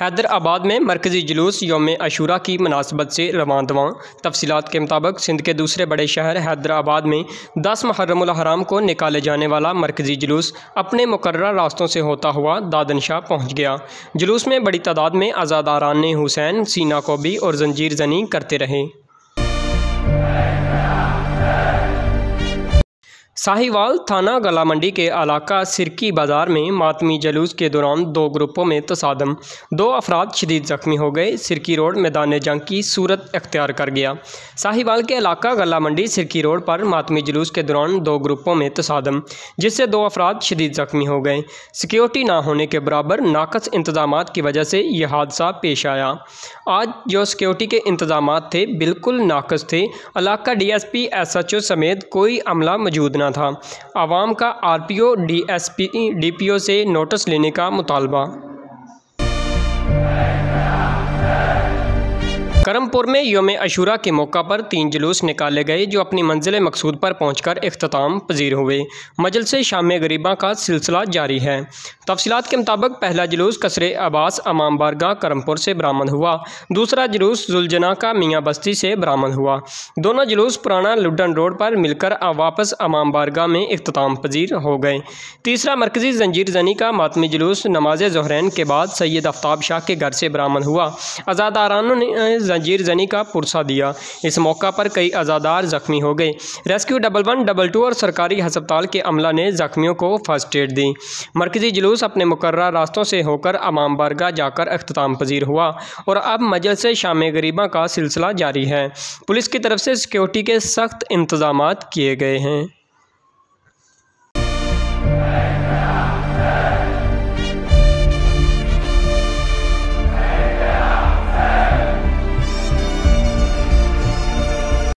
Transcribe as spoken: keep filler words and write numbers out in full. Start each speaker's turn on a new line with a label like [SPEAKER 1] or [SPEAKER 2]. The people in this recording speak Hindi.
[SPEAKER 1] हैदराबाद में मरकज़ी जुलूस यौम अशूरा की मुनासबत से रवां-दवां। तफसीलात के मुताबिक सिंध के दूसरे बड़े शहर हैदराबाद में दस मुहर्रमुल हराम को निकाले जाने वाला मरकज़ी जुलूस अपने मुकर्ररा रास्तों से होता हुआ दादनशाह पहुँच गया। जुलूस में बड़ी तादाद में अज़ादारान हुसैन सीना कोबी और जंजीर जनी करते रहे। साहिवाल थाना गला मंडी के इलाका सिरकी बाज़ार में मातमी जुलूस के दौरान दो ग्रुपों में तसादम, दो अफराद शदीद ज़ख्मी हो गए। सिरकी रोड मैदान जंग की सूरत अख्तियार कर गया। साहिवाल के इलाका गला मंडी सिरकी रोड पर मातमी जुलूस के दौरान दो ग्रुपों में तसादम, जिससे दो अफराद शदीद ज़ख्मी हो गए। सिक्योरिटी ना होने के बराबर नाकस इंतजामात की वजह से यह हादसा पेश आया। आज जो सिक्योरिटी के इंतजामात थे बिल्कुल नाकस थे। इलाका D S P S H O समेत कोई अमला मौजूद न था। आवाम का R P O D S P D P O से नोटिस लेने का मुतालबा। करमपुर में यौम अशूरा के मौका पर तीन जुलूस निकाले गए जो अपनी मंजिल मकसूद पर पहुंचकर इख्तिताम पजीर हुए। मजलिस शाम गरीबा का सिलसिला जारी है। तफसीलात के मुताबिक पहला जुलूस कसरे अब्बास अमाम बारगाह करमपुर से बरामद हुआ। दूसरा जुलूस जुलजना का मियाँ बस्ती से बरामद हुआ। दोनों जुलूस पुराना लुडन रोड पर मिलकर वापस अमाम बारगाह में इख्तिताम पजीर हो गए। तीसरा मरकज़ी जंजीर जनी का मातमी जुलूस नमाज ज़ोहरैन के बाद सैयद आफ्ताब शाह के घर से बरामद हुआ। अज़ादारानों ने जंजीर जनी का पुरसा दिया। इस मौका पर कई अज़ादार ज़ख्मी हो गए। Rescue double one double two और सरकारी हस्पताल के अमला ने ज़ख्मियों को फर्स्ट एड दी। मरकज़ी जुलूस अपने मुकर्ररा रास्तों से होकर अमाम बारगाह जाकर इख्तिताम पजीर हुआ और अब मजलिस शाम गरीबा का सिलसिला जारी है। पुलिस की तरफ से सिक्योरिटी के सख्त इंतजामात किए गए हैं।